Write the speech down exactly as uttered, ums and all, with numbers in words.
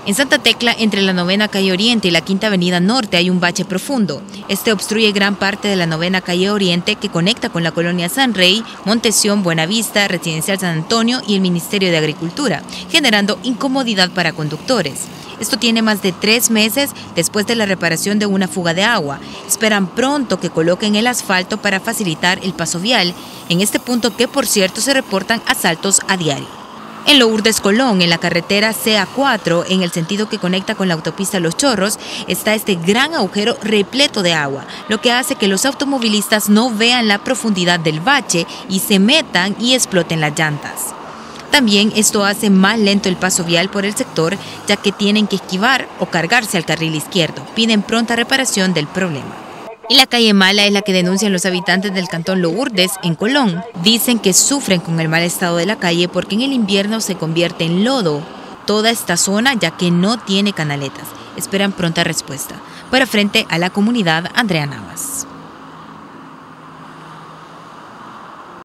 En Santa Tecla, entre la Novena Calle Oriente y la Quinta Avenida Norte, hay un bache profundo. Este obstruye gran parte de la Novena Calle Oriente que conecta con la colonia San Rey, Montesión, Buenavista, Residencial San Antonio y el Ministerio de Agricultura, generando incomodidad para conductores. Esto tiene más de tres meses después de la reparación de una fuga de agua. Esperan pronto que coloquen el asfalto para facilitar el paso vial, en este punto que, por cierto, se reportan asaltos a diario. En Lourdes, Colón, en la carretera C A cuatro, en el sentido que conecta con la autopista Los Chorros, está este gran agujero repleto de agua, lo que hace que los automovilistas no vean la profundidad del bache y se metan y exploten las llantas. También esto hace más lento el paso vial por el sector, ya que tienen que esquivar o cargarse al carril izquierdo. Piden pronta reparación del problema. Y la calle Mala es la que denuncian los habitantes del cantón Lourdes, en Colón. Dicen que sufren con el mal estado de la calle porque en el invierno se convierte en lodo toda esta zona, ya que no tiene canaletas. Esperan pronta respuesta. Para Frente a la Comunidad, Andrea Navas.